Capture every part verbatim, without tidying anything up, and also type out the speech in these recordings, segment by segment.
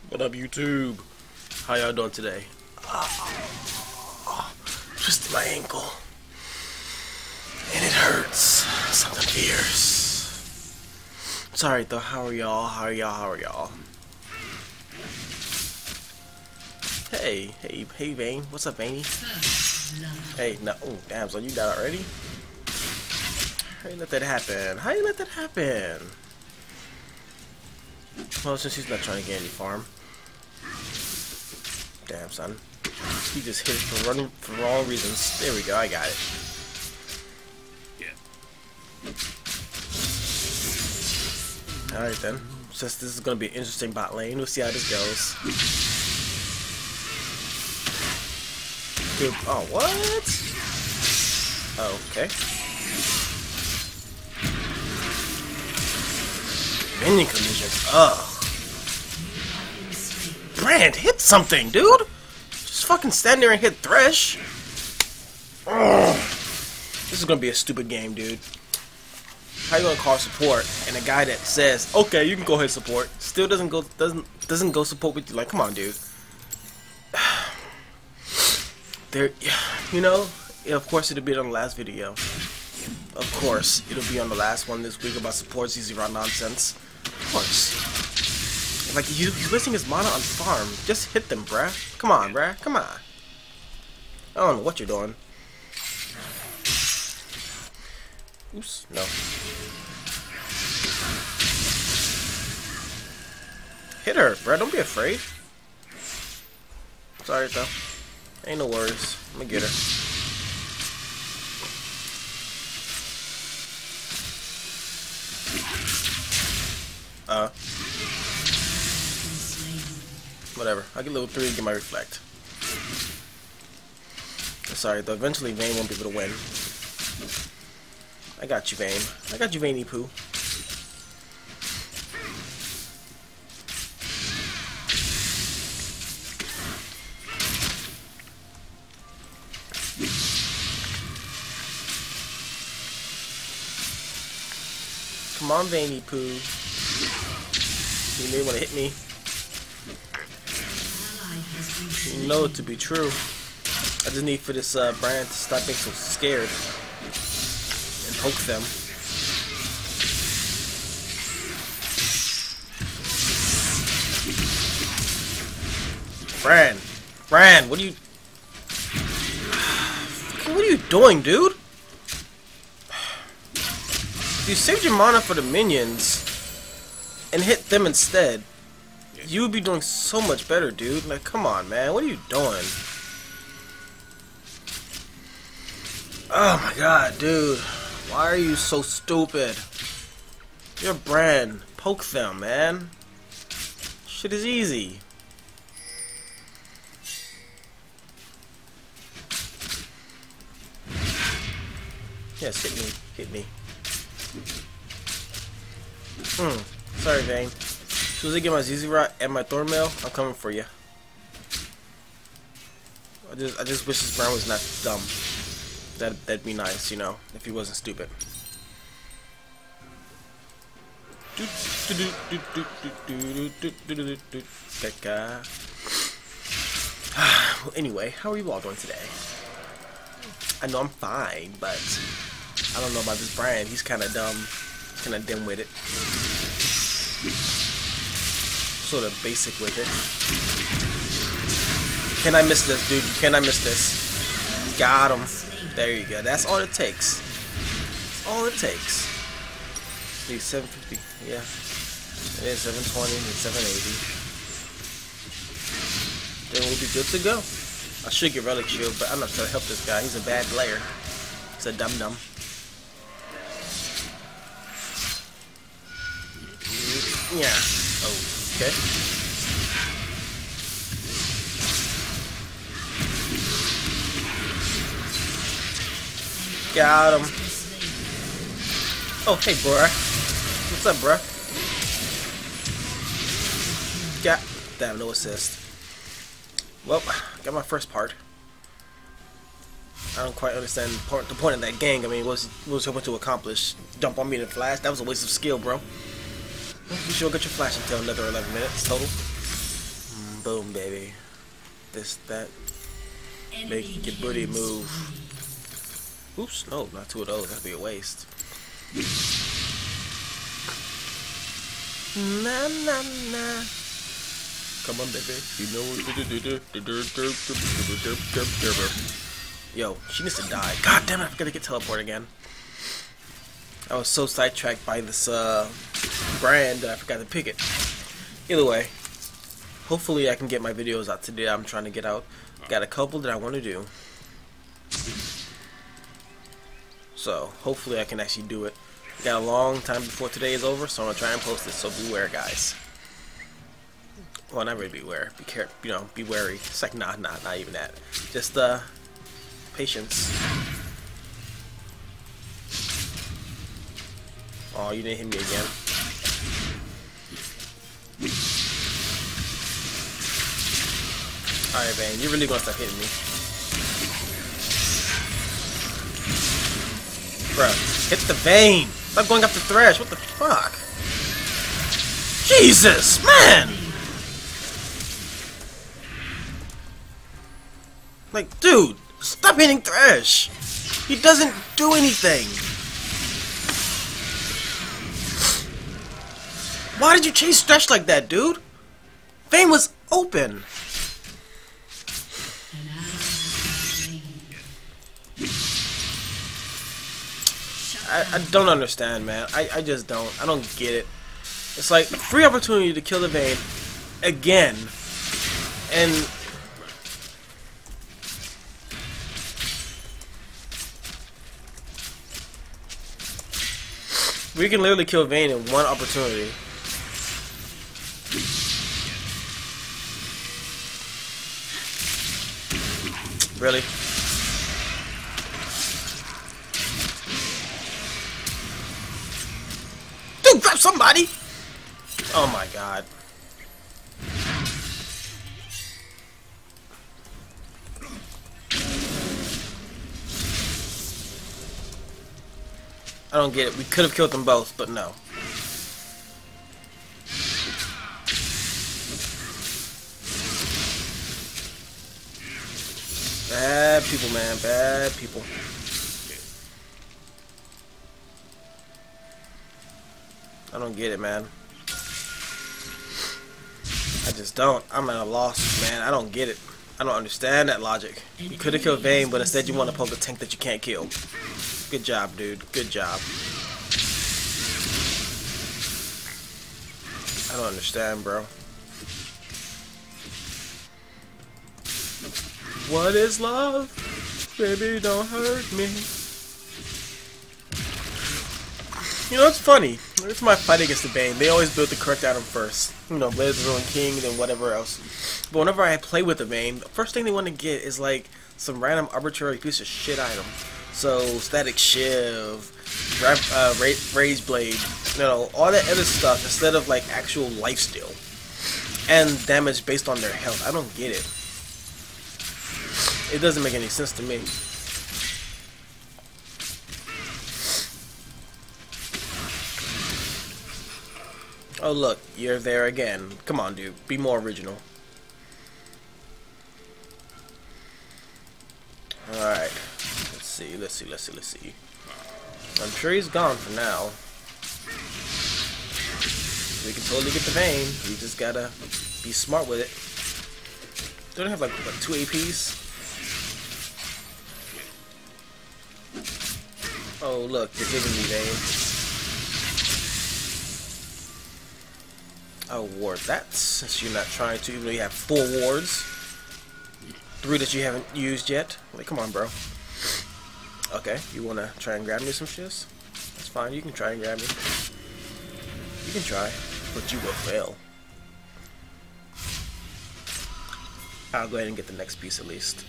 What up, YouTube? How y'all doing today? Oh, oh, twisted my ankle, and it hurts. Something fierce. Sorry though. How are y'all? How are y'all? How are y'all? Hey, hey, hey, Vane. What's up, Vaney? Hey, no. Oh, damn. So you died already? How you let that happen? How you let that happen? Well, since he's not trying to get any farm. Damn, son. He just hit it for running for wrong reasons. There we go. I got it. Yeah. All right then. Since this is gonna be an interesting bot lane, we'll see how this goes. Dude, oh, what? Oh, okay. Minion collisions. Ugh. Brand, hit something, dude! Just fucking stand there and hit Thresh. Ugh. This is gonna be a stupid game, dude. How you gonna call support and a guy that says, "Okay, you can go ahead support," still doesn't go doesn't doesn't go support with you? Like, come on, dude. There, you know, of course it'll be on the last video. Of course, it'll be on the last one this week about support ZZ'rot nonsense. Of course. Like, you, you're wasting his mana on farm. Just hit them, bruh. Come on, bruh. Come on. I don't know what you're doing. Oops. No. Hit her, bruh. Don't be afraid. Sorry, though. Ain't no worries. I'm gonna get her. Uh. Whatever. I'll get level three and get my reflect. Sorry, though. Eventually, Vayne won't be able to win. I got you, Vayne. I got you, Vayne Poo. Come on, Vayne Poo. You may want to hit me. You know it to be true. I just need for this uh, brand to stop being so scared and poke them. Brand, Brand, what are you? What are you doing, dude? You saved your mana for the minions and hit them instead. You would be doing so much better, dude. Like, come on, man. What are you doing? Oh my god, dude. Why are you so stupid? You're Brand. Poke them, man. Shit is easy. Yes, hit me. Hit me. Hmm. Sorry, Vayne. As soon as I get my ZZ'rot and my Thornmail, I'm coming for you. I just, I just wish this Brown was not dumb. That, that'd be nice, you know, if he wasn't stupid. Well, anyway, how are you all doing today? I know I'm fine, but I don't know about this Brand. He's kind of dumb, kind of dim-witted. Sort of basic with it. Can I miss this, dude? Can I miss this? Got him. There you go. That's all it takes. That's all it takes. See, seven fifty. Yeah. It is seven twenty and seven eighty. Then we'll be good to go. I should get Relic Shield, but I'm not trying to help this guy. He's a bad player. He's a dum-dum. Yeah. Oh. Okay. Got him. Oh, hey, bruh. What's up, bruh? Got. Damn, no assist. Well, got my first part. I don't quite understand the point, the point of that gang. I mean, what was, what was hoping to accomplish? Dump on me in a flash? That was a waste of skill, bro. You sure get your flash until another eleven minutes total. Boom, baby. This, that. Make your booty move. Oops, no, not two of those. That'd be a waste. Na na na. Come on, baby. You know what to do. Yo, she needs to die. God damn it, I forgot to get teleport again. I was so sidetracked by this uh, brand that I forgot to pick it. Either way, hopefully I can get my videos out today. I'm trying to get out. Got a couple that I want to do. So, hopefully I can actually do it. Got a long time before today is over, so I'm going to try and post it, so beware, guys. Well, not really beware. Be care, you know, be wary. It's like, nah, nah, not even that. Just, uh, patience. Oh, you didn't hit me again. Alright, Vayne, you're really gonna stop hitting me. Bruh, hit the Vayne! Stop going after Thresh, what the fuck? Jesus, man! Like, dude, stop hitting Thresh! He doesn't do anything! Why did you chase Thresh like that, dude? Vayne was open! I, I don't understand, man. I, I just don't. I don't get it. It's like a free opportunity to kill the Vayne again. And we can literally kill Vayne in one opportunity. Really? Dude, grab somebody! Oh my god. I don't get it. We could have killed them both, but no. Bad people, man. Bad people. I don't get it, man. I just don't. I'm at a loss, man. I don't get it. I don't understand that logic. You could have killed Vayne, but instead you want to poke a tank that you can't kill. Good job, dude. Good job. I don't understand, bro. What is love? Baby, don't hurt me. You know, it's funny. It's my fight against the Vayne. They always build the correct item first. You know, Blazer and King, then whatever else. But whenever I play with the Vayne, the first thing they want to get is like some random arbitrary piece of shit item. So, Static Shiv, uh, Rage Blade, you know, all that other stuff instead of like actual lifesteal. And damage based on their health. I don't get it. It doesn't make any sense to me. Oh look, you're there again. Come on, dude. Be more original. Alright. Let's see, let's see, let's see, let's see. I'm sure he's gone for now. We can totally get the Vayne. We just gotta be smart with it. Don't have like, like two A Ps? Oh look, you're giving me Vayne. I'll ward that since you're not trying to, even though you have four wards. Three that you haven't used yet. Like, come on, bro. Okay, you wanna try and grab me some shits? That's fine, you can try and grab me. You can try, but you will fail. I'll go ahead and get the next piece at least.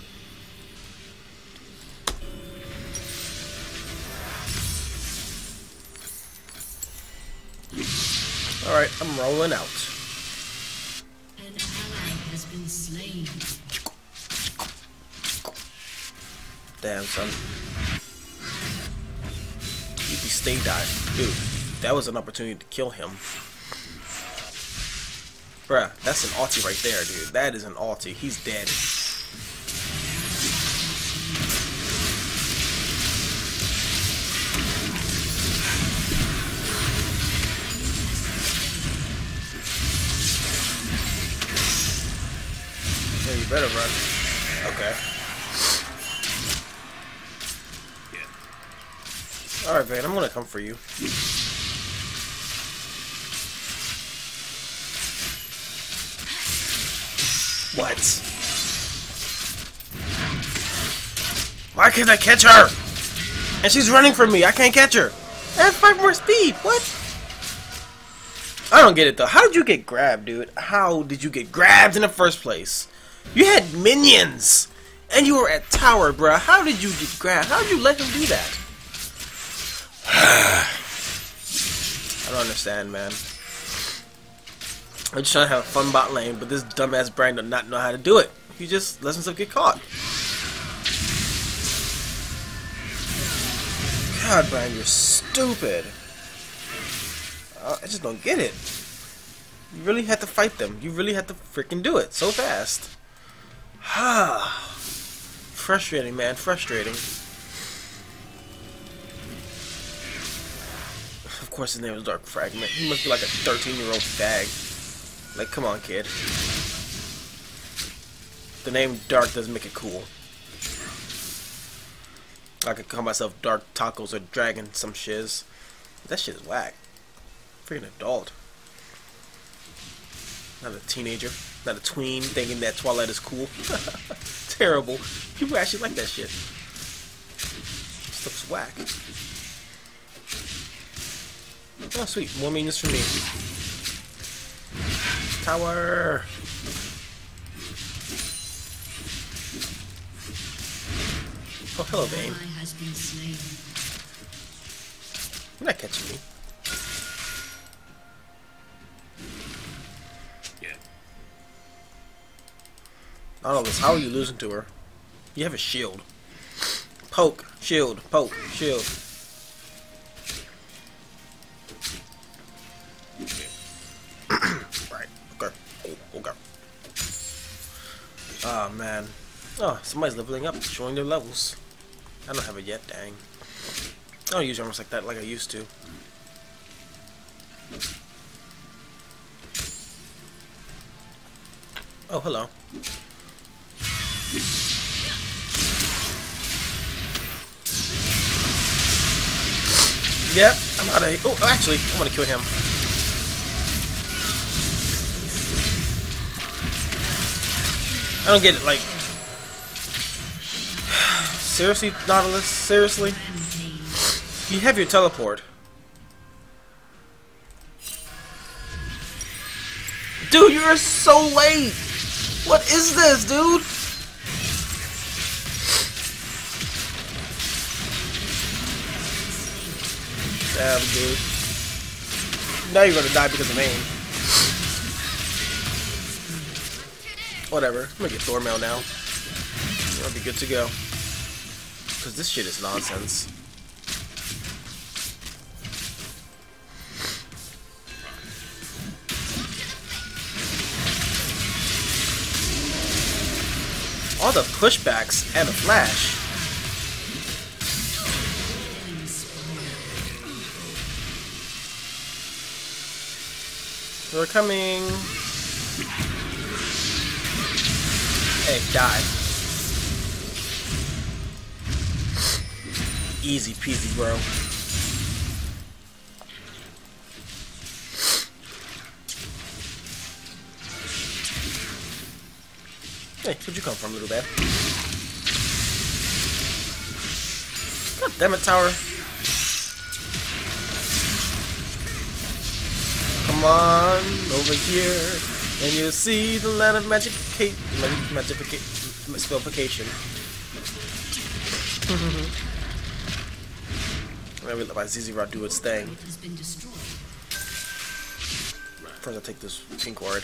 Alright, I'm rolling out. An ally has been slain. Damn, son. You be stay dive. Dude, that was an opportunity to kill him. Bruh, that's an ulti right there, dude. That is an ulti. He's dead. Yeah, you better run. Okay. Alright, Vayne, I'm gonna come for you. What? Why can't I catch her? And she's running from me. I can't catch her. I have five more speed. What? I don't get it though. How did you get grabbed, dude? How did you get grabbed in the first place? You had minions, and you were at tower, bruh. How did you get grabbed? How did you let him do that? I don't understand, man. I'm just trying to have a fun bot lane, but this dumbass Brian does not know how to do it. He just lets himself get caught. God, Brian, you're stupid. Uh, I just don't get it. You really had to fight them. You really had to freaking do it so fast. Ah, frustrating, man. Frustrating. Of course, his name is Dark Fragment. He must be like a thirteen-year-old fag. Like, come on, kid. The name Dark doesn't make it cool. I could call myself Dark Tacos or Dragon some shiz. That shit is whack. Freaking adult. Not a teenager. Not a tween thinking that Twilight is cool. Terrible. People actually like that shit. Stuff's whack. Oh, sweet. More minions for me. Tower. Oh, hello, Vayne. You're not catching me. Yeah. I don't know this. How are you losing to her? You have a shield. Poke. Shield. Poke. Shield. Right. Okay. Oh, okay. Oh, man. Oh, somebody's leveling up, showing their levels. I don't have it yet, dang. I don't use armors like that like I used to. Oh, hello. Yep, I'm out of here. Oh, actually, I'm gonna kill him. I don't get it, like... Seriously, Nautilus? Seriously? You have your teleport. Dude, you're so late! What is this, dude? Damn, dude. Now you're gonna die because of AIN. Whatever. I'm gonna get Thormail now. I'll be good to go. Because this shit is nonsense. All the pushbacks and the flash. They're coming. Hey, die. Easy peasy, bro. Hey, where'd you come from, little bad? God damn it, tower. Come on over here, and you'll see the land of magic, magic, spellification. Let me let my ZZ'rot do its thing. First, I'll take this pink ward.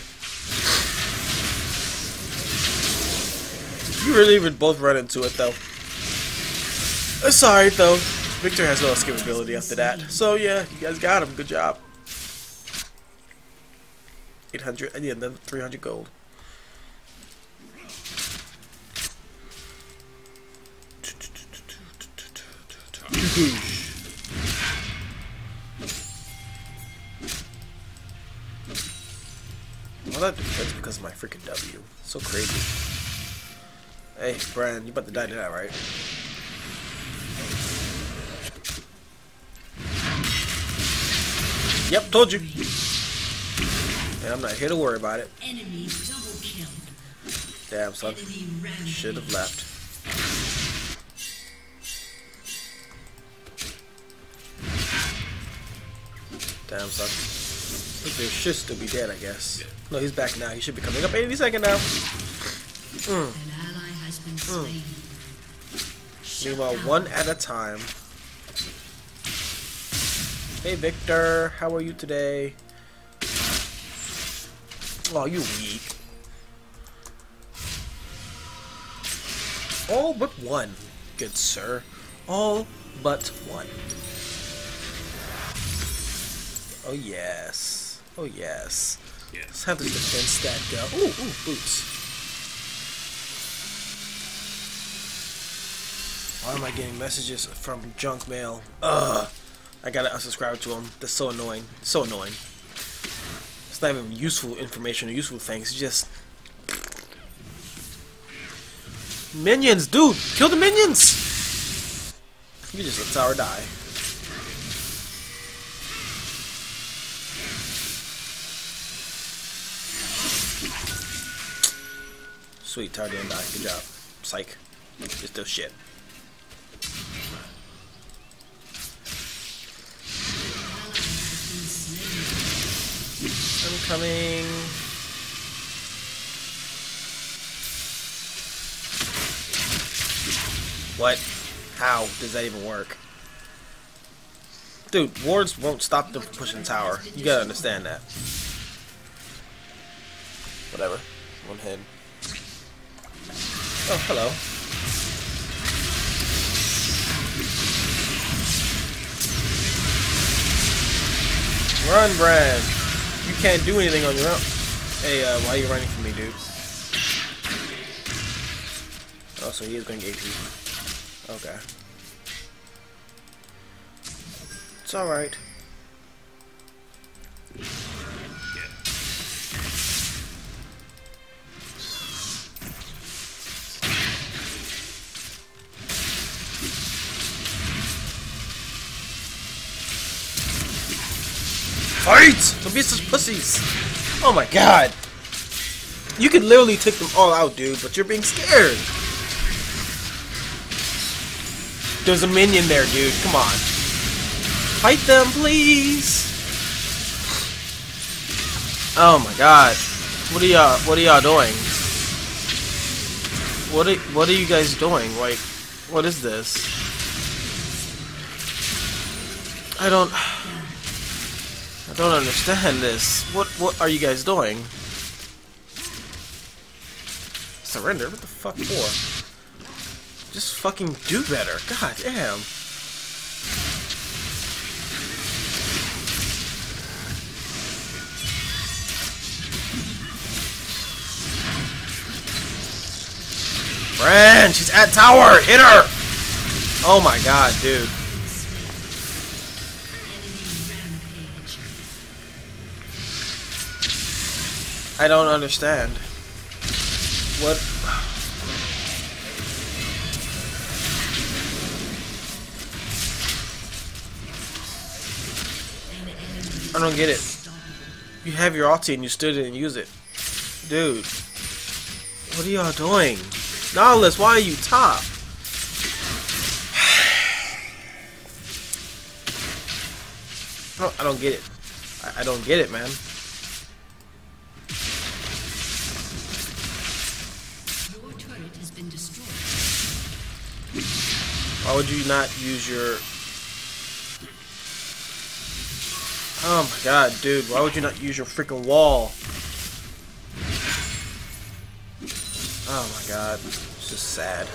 You really would both run into it, though. It's alright, though. Victor has no escape ability after that. So, yeah, you guys got him. Good job. eight hundred. I need another three hundred gold. Well, that that's because of my freaking W. So crazy. Hey, Brian, you about to die to that, right? Yep, told you. And I'm not here to worry about it. Enemy double kill. Damn, son. Enemy rampage. Should have left. Damn, son. There should still be dead, I guess. No, he's back now. He should be coming up any second now. Mm. An ally has been slain. Mm. Meanwhile, one at a time. Hey, Victor. How are you today? Oh, you weak. All but one, good sir. All but one. Oh, yes. Oh, yes. Yes. Let's have this defense stat go. Ooh, ooh, boots. Why am I getting messages from junk mail? Ugh. I gotta unsubscribe to them. That's so annoying. So annoying. It's not even useful information or useful things. It's just minions, dude. Kill the minions. You just let tower die. Sweet, tower didn't die. Good job. Psych. It's still shit. I'm coming. What? How does that even work? Dude, wards won't stop them from pushing the tower. You gotta understand that. Whatever. One head. Oh, hello. Run, Brad. You can't do anything on your own. Hey, uh, why are you running from me, dude? Oh, so he is going to get A P. Okay. It's alright. Fight! Don't be such pussies! Oh my god! You could literally take them all out, dude, but you're being scared! There's a minion there, dude. Come on. Fight them, please! Oh my god. What are y'all what are y'all doing? What are what are you guys doing? Like, what is this? I don't I don't understand this. What what are you guys doing? Surrender? What the fuck for? Just fucking do better. God damn. Fran, she's at tower. Hit her. Oh my god, dude. I don't understand. What? I don't get it. You have your ulti and you still didn't use it. Dude. What are y'all doing? Nautilus, why are you top? I don't, I don't get it. I, I don't get it, man. Why would you not use your... Oh my god, dude. Why would you not use your freaking wall? Oh my god. It's just sad.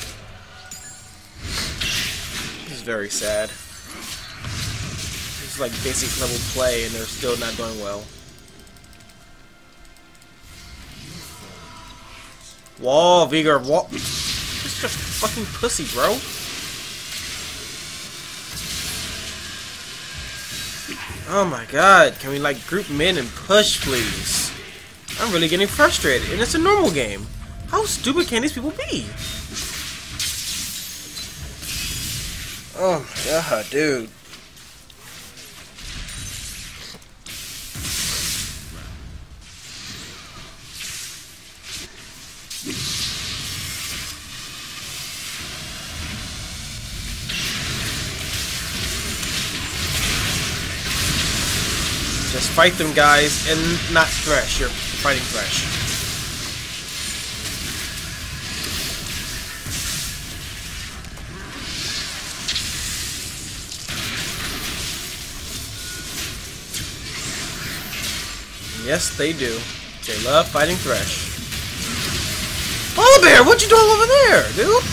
This is very sad. This is like basic level play and they're still not doing well. Wall, Vigor, wall. It's just fucking pussy, bro. Oh my god, can we like group mid and push, please? I'm really getting frustrated, and it's a normal game. How stupid can these people be? Oh my god, dude. Just fight them, guys, and not Thresh. You're fighting Thresh. Yes, they do. They love fighting Thresh. Polar Bear, what you doing over there, dude?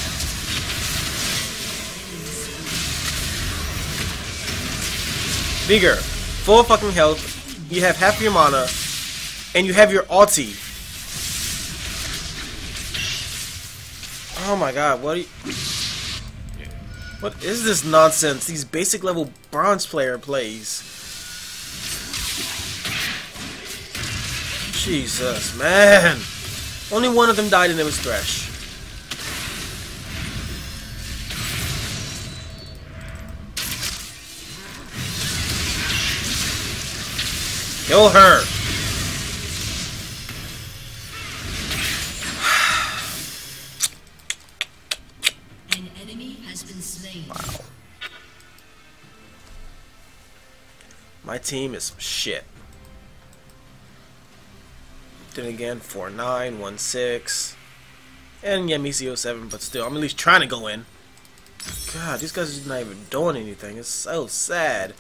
Vigor, full fucking health. You have half your mana, and you have your ulti. Oh my god, what? Are you, what is this nonsense? These basic level bronze player plays. Jesus, man. Only one of them died and it was Thresh. Kill her. An enemy has been slain. Wow. My team is some shit. Then again, four nine, one six. And yeah, me C oh seven, but still, I'm at least trying to go in. God, these guys are just not even doing anything. It's so sad.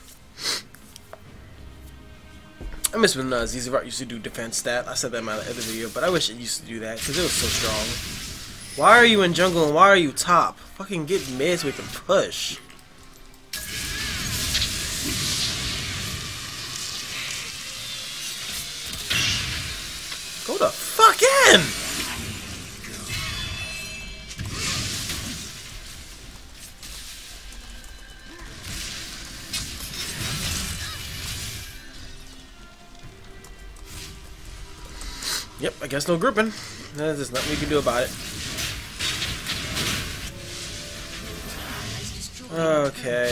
I miss when uh, ZZ'rot used to do defense stat. I said that in my other video, but I wish it used to do that because it was so strong. Why are you in jungle and why are you top? Fucking get mid so we can push. Go the fuck in! Yep, I guess no grouping. There's nothing we can do about it. Okay.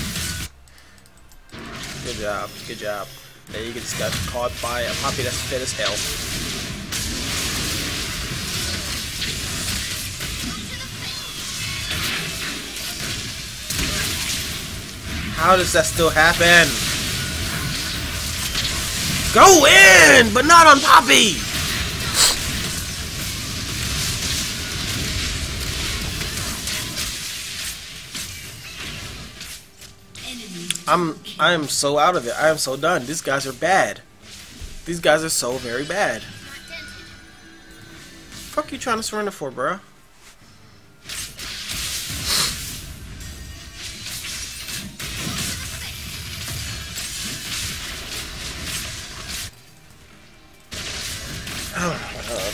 Good job, good job. There you just got caught by a puppy that's fit as hell. How does that still happen? Go in, but not on Poppy! I'm I am so out of it. I am so done. These guys are bad. These guys are so very bad. Fuck you trying to surrender for, bruh? Oh my god.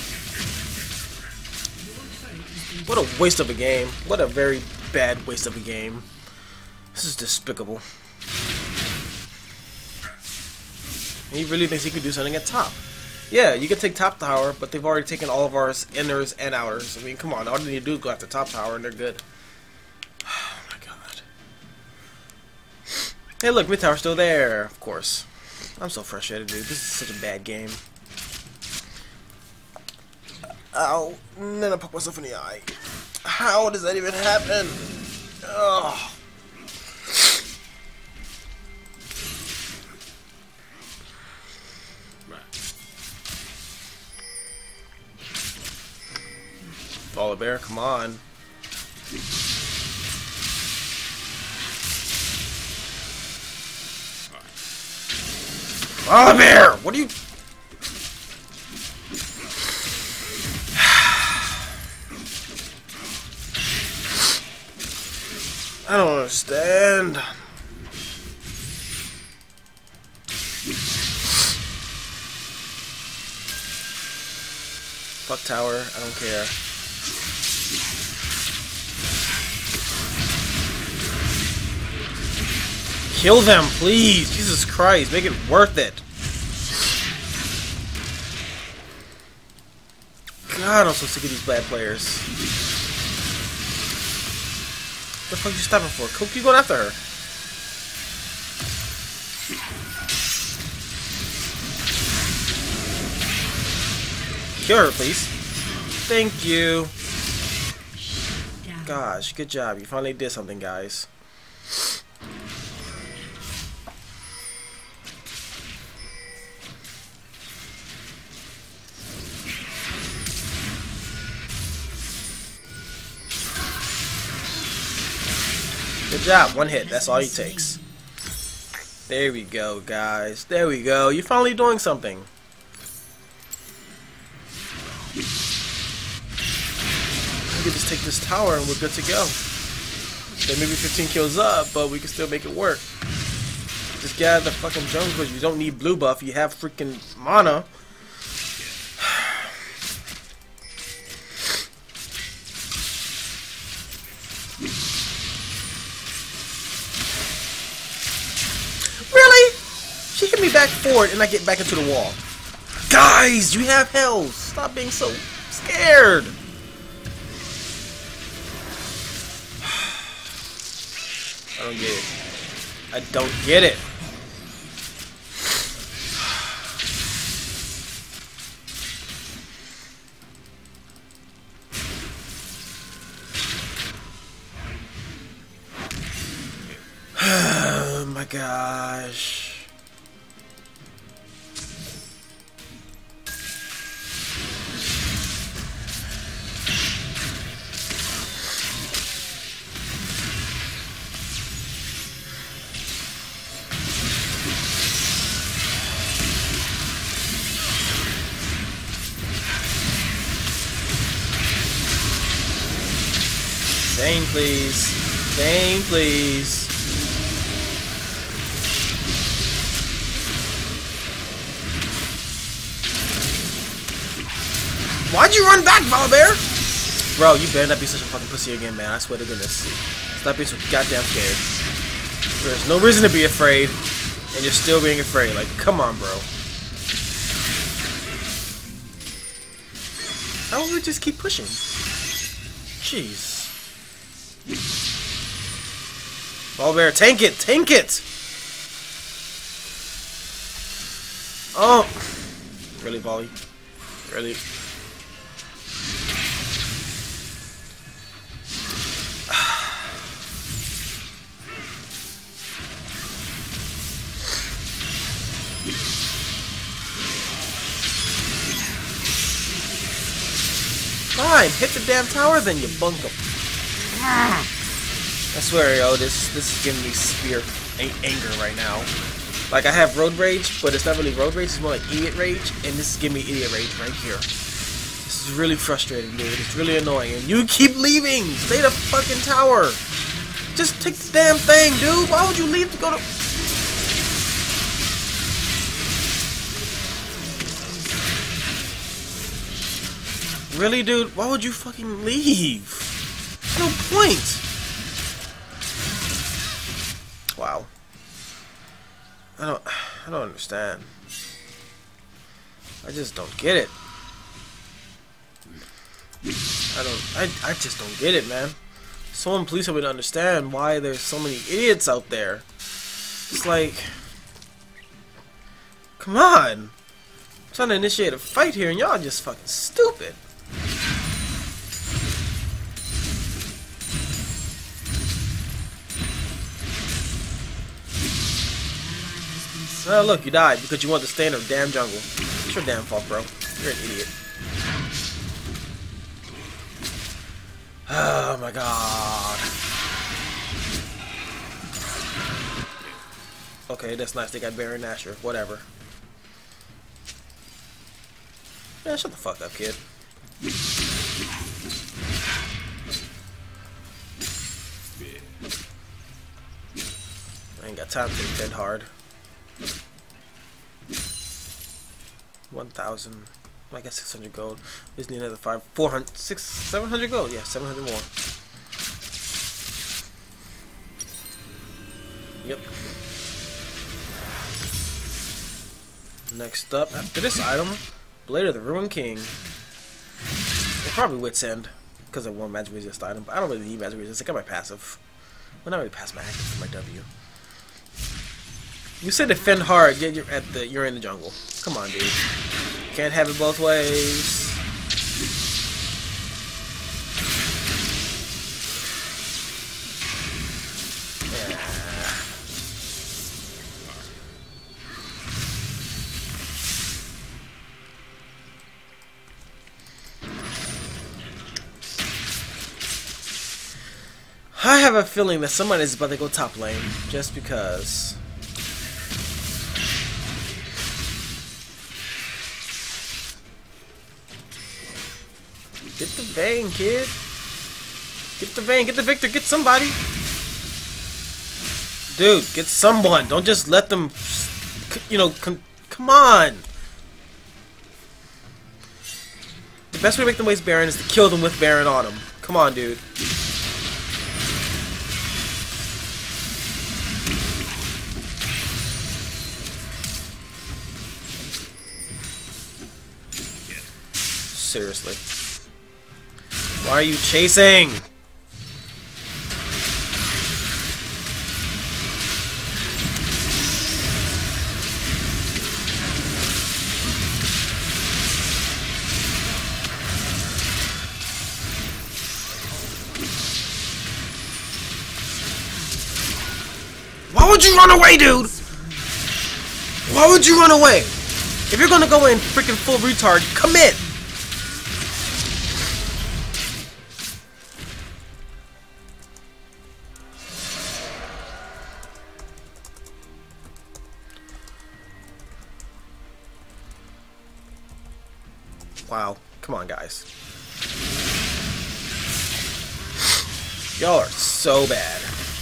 What a waste of a game. What a very bad waste of a game. This is despicable. He really thinks he could do something at top. Yeah, you can take top tower, but they've already taken all of our inners and outers. I mean, come on, all they need to do is go after top tower and they're good. Oh my god. Hey look, mid tower's still there, of course. I'm so frustrated, dude. This is such a bad game. Ow. And then I poke myself in the eye. How does that even happen? Ugh. Polar Bear, come on. Polar Bear! What are you... I don't understand. Fuck tower, I don't care. Kill them, please! Jesus Christ, make it worth it! God, I'm so sick of these bad players. What the fuck are you stopping for? Keep going after her. Kill her, please. Thank you. Gosh, good job. You finally did something, guys. Good job. One hit. That's all he takes. There we go, guys. There we go. You're finally doing something. We can just take this tower and we're good to go. They may be fifteen kills up, but we can still make it work. Just get out of the fucking jungle because you don't need blue buff. You have freaking mana. Really? She hit me back forward and I get back into the wall. Guys, you have health. Stop being so scared. I don't get it. I don't get it. Oh my gosh. Dane, please. Dane, please. Why'd you run back, Volibear? Bro, you better not be such a fucking pussy again, man. I swear to goodness. Stop being so goddamn scared. There's no reason to be afraid, and you're still being afraid. Like, come on, bro. How don't we just keep pushing? Jeez. Volibear, tank it! Tank it! Oh! Really, Volley? Really? Fine, hit the damn tower then, you bunkum. I swear, yo, this this is giving me spear anger right now. Like, I have road rage, but it's not really road rage, it's more like idiot rage, and this is giving me idiot rage right here. This is really frustrating, dude. It's really annoying. And you keep leaving! Stay the fucking tower! Just take the damn thing, dude! Why would you leave to go to... Really, dude? Why would you fucking leave? There's no point! Wow. I don't I don't understand. I just don't get it. I don't I I just don't get it, man. Someone please help me to understand why there's so many idiots out there. It's like, come on. I'm trying to initiate a fight here and y'all just fucking stupid. Oh, look, you died because you want to stay in a damn jungle. It's your damn fault, bro. You're an idiot. Oh my god. Okay, that's nice. They got Baron Nashor. Whatever. Yeah, shut the fuck up, kid. I ain't got time to hit hard. One thousand. I guess six hundred gold. We just need another five, four hundred, six, seven hundred gold. Yeah, seven hundred more. Yep. Next up, after this item, Blade of the Ruined King. Well, probably Wit's End, because I want magic resist item, but I don't really need magic resist. I got my passive. Well, not really pass my active for my W. You said defend hard, yet you're at the you're in the jungle. Come on, dude. Can't have it both ways. I have a feeling that somebody's about to go top lane, just because. Get the vein, kid. Get the vein, get the victor, get somebody. Dude, get someone. Don't just let them, you know, come, come on. The best way to make them waste Baron is to kill them with Baron on them. Come on, dude. Seriously. Why are you chasing? Why would you run away, dude? Why would you run away? If you're gonna go in freaking full retard, commit! Wow, come on, guys. Y'all are so bad.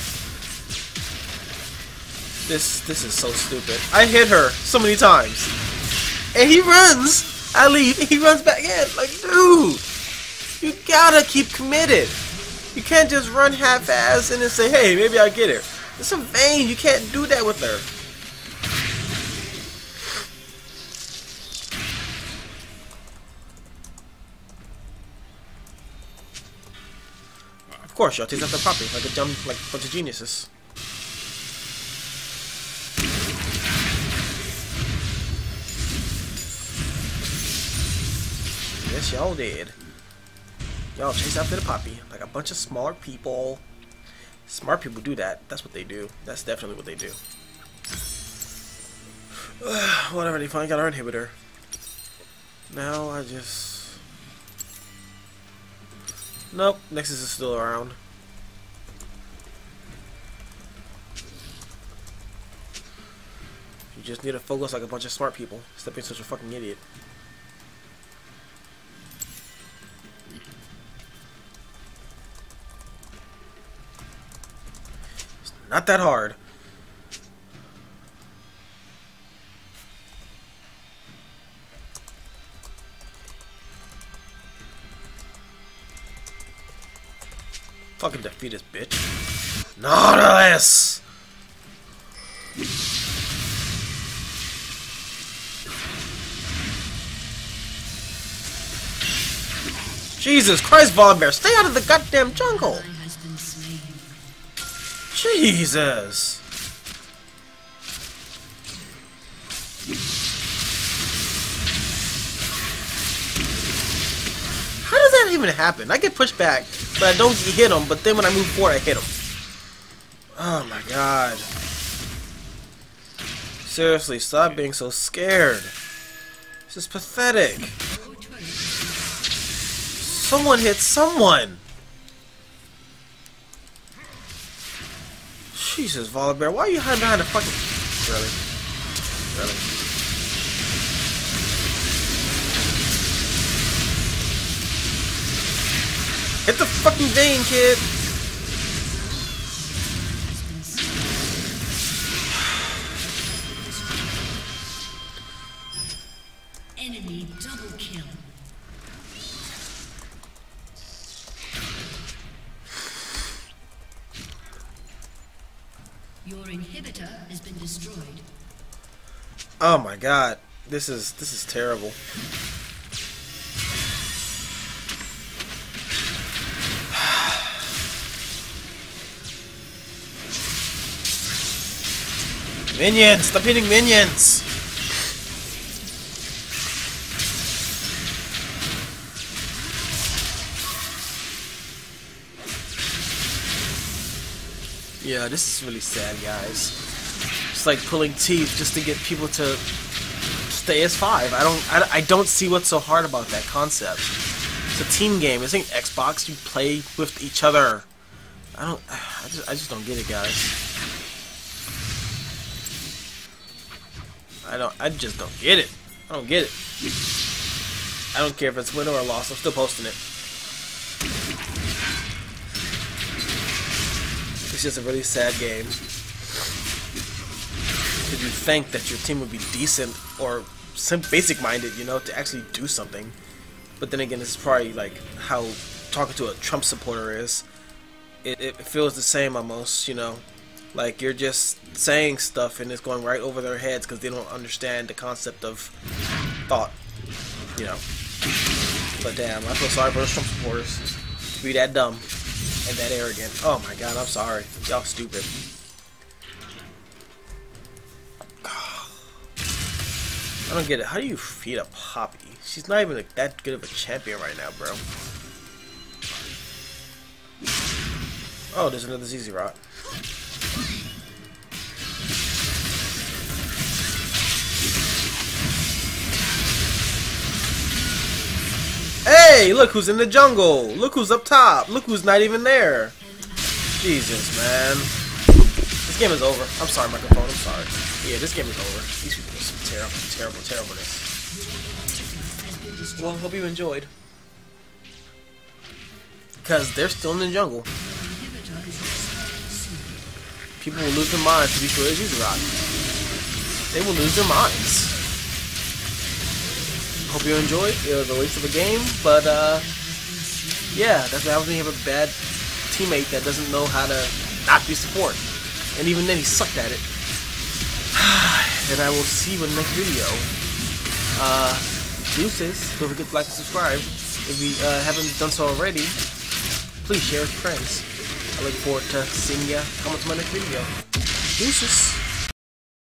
This this is so stupid. I hit her so many times. And he runs! I leave, and he runs back in. Like, dude! You gotta keep committed. You can't just run half-ass and then say, hey, maybe I'll get her. It's a vein, you can't do that with her. Of course, y'all take after Poppy like a dumb, like a bunch of geniuses. Yes, y'all did. Y'all chase after the Poppy like a bunch of smart people. Smart people do that. That's what they do. That's definitely what they do. Whatever, they finally got our inhibitor. Now I just. Nope, Nexus is still around. You just need to focus like a bunch of smart people. Stop being such a fucking idiot. It's not that hard. Fucking defeat this bitch. Nautilus! Jesus Christ, Volibear, stay out of the goddamn jungle! Jesus! How does that even happen? I get pushed back, but I don't hit him, but then when I move forward, I hit him. Oh my god. Seriously, stop being so scared. This is pathetic. Someone hit someone! Jesus, Volibear, why are you hiding behind a fucking... Really? Really? Hit the fucking vein, kid! Enemy double kill. inhibitor has been destroyed. Oh my god. This is this is terrible. Minions! Stop hitting minions! Yeah, this is really sad, guys. It's like pulling teeth just to get people to stay as five. I don't, I, I don't see what's so hard about that concept. It's a team game. This ain't Xbox. You play with each other. I don't, I just, I just don't get it, guys. I don't, I just don't get it. I don't get it. I don't care if it's win or loss. I'm still posting it. It's just a really sad game. Because you think that your team would be decent or some basic-minded, you know, to actually do something. But then again, this is probably like how talking to a Trump supporter is. It, it feels the same almost, you know. Like you're just saying stuff and it's going right over their heads because they don't understand the concept of thought, you know. But damn, I feel sorry for those Trump supporters to be that dumb and that arrogant. Oh my god, I'm sorry. Y'all stupid. I don't get it. How do you feed a Poppy? She's not even like, that good of a champion right now, bro. Oh, there's another ZZ'rot. Hey, look who's in the jungle. Look who's up top. Look who's not even there. Jesus, man. This game is over. I'm sorry, microphone. I'm sorry. Yeah, this game is over. These people are some terrible, terrible, terribleness. Well, hope you enjoyed. Because they're still in the jungle. People will lose their minds to be sure it's ZZ'rot. They will lose their minds. Hope you enjoyed. It was a waste of a game, but uh, yeah, that's what happens when you have a bad teammate that doesn't know how to not be support. And even then, he sucked at it. And I will see you in the next video. Uh, deuces. Don't forget to like and subscribe. If you uh, haven't done so already, please share with your friends. I look forward to seeing you come to my next video. Deuces.